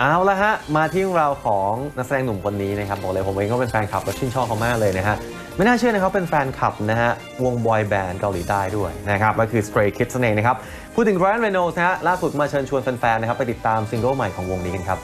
เอาละฮะมาที่เราของนักแสดงหนุ่มคนนี้นะครับบอกเลยผมเองก็เป็นแฟนคลับและชื่นชอบเขามากเลยนะฮะไม่น่าเชื่อนะครับเป็นแฟนคลับนะฮะวงบอยแบนด์เกาหลีใต้ด้วยนะครับก็คือ Stray Kids นั่นเองนะครับพูดถึง Ryan Reynolds นะฮะล่าสุดมาเชิญชวนแฟนๆนะครับไปติดตามซิงเกิลใหม่ของวงนี้กันครับ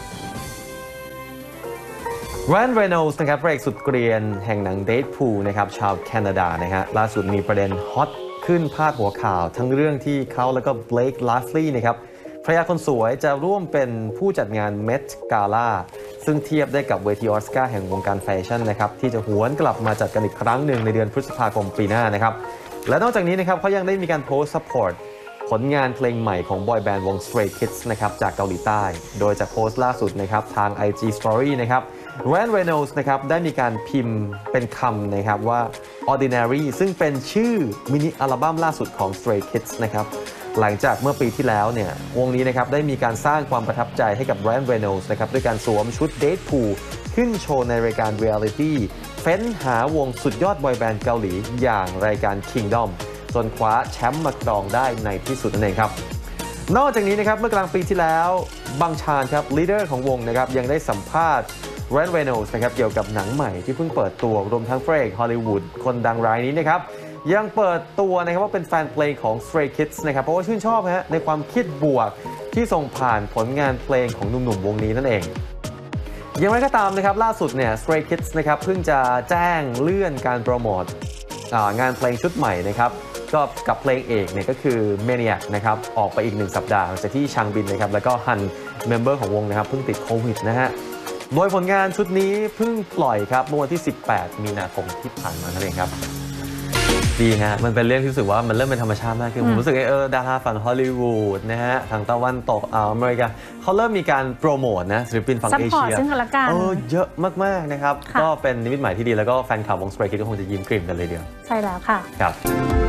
Ryan Reynolds นะครับพระเอกสุดเกรียนแห่งหนัง Deadpool นะครับชาวแคนาดานะฮะล่าสุดมีประเด็นฮอตขึ้นพาดหัวข่าวทั้งเรื่องที่เขาแล้วก็ Blake Lively นะครับภรรยาคนสวยจะร่วมเป็นผู้จัดงาน Met Gala ซึ่งเทียบได้กับเวทีออสการ์แห่งวงการแฟชั่นนะครับที่จะหวนกลับมาจัดกันอีกครั้งหนึ่งในเดือนพฤษภาคมปีหน้านะครับและนอกจากนี้นะครับเขายังได้มีการโพสต์ support ผลงานเพลงใหม่ของบอยแบนด์วง Stray Kids นะครับจากเกาหลีใต้โดยจากโพสต์ล่าสุดนะครับทาง IG Story นะครับ Ryan Reynolds นะครับได้มีการพิมพ์เป็นคำนะครับว่า Ordinary ซึ่งเป็นชื่อมินิอัลบั้มล่าสุดของ Stray Kids นะครับหลังจากเมื่อปีที่แล้วเนี่ยวงนี้นะครับได้มีการสร้างความประทับใจให้กับ Ryan Reynolds นะครับด้วยการสวมชุด Deadpool ขึ้นโชว์ในรายการ Reality เฟ้นหาวงสุดยอดบอยแบนด์เกาหลีอย่างรายการ Kingdom จนคว้าแชมป์มาครองได้ในที่สุดนั่นเองครับนอกจากนี้นะครับเมื่อกลางปีที่แล้วบังชานครับลีดเดอร์ของวงนะครับยังได้สัมภาษณ์ Ryan Reynolds นะครับเกี่ยวกับหนังใหม่ที่เพิ่งเปิดตัวรวมทั้งพระเอกฮอลลีวูดคนดังรายนี้นะครับยังเปิดตัวนะครับว่าเป็นแฟนเพลงของ Stray Kids นะครับเพราะว่าชื่นชอบฮะในความคิดบวกที่ส่งผ่านผลงานเพลงของหนุ่มๆวงนี้นั่นเองอย่างไรก็ตามนะครับล่าสุดเนี่ย Stray Kids นะครับเพิ่งจะแจ้งเลื่อนการโปรโมทงานเพลงชุดใหม่นะครับก็กับเพลงเอกเนี่ยก็คือ Maniac นะครับออกไปอีก1 สัปดาห์หลังจากที่ชางบินนะครับแล้วก็ฮันเมมเบอร์ของวงนะครับเพิ่งติดโควิดนะฮะโดยผลงานชุดนี้เพิ่งปล่อยครับเมื่อวันที่18 มีนาคมที่ผ่านมานั่นเองครับดีฮะมันเป็นเรื่องที่รู้สึกว่ามันเริ่มเป็นธรรมชาติมากขึ้นผมรู้สึกดาราฝั่งฮอลลีวูดนะฮะทางตะวันตกอเมริกาเขาเริ่มมีการโปรโมทนะศิลปินฝั่งเอเชียซึ่งกันและกันเยอะมากๆนะครับก็เป็นนิมิตหมายที่ดีแล้วก็แฟนคลับวง Stray Kids ก็คงจะยิ้มกลิ่มกันเลยเดียวใช่แล้วค่ะครับ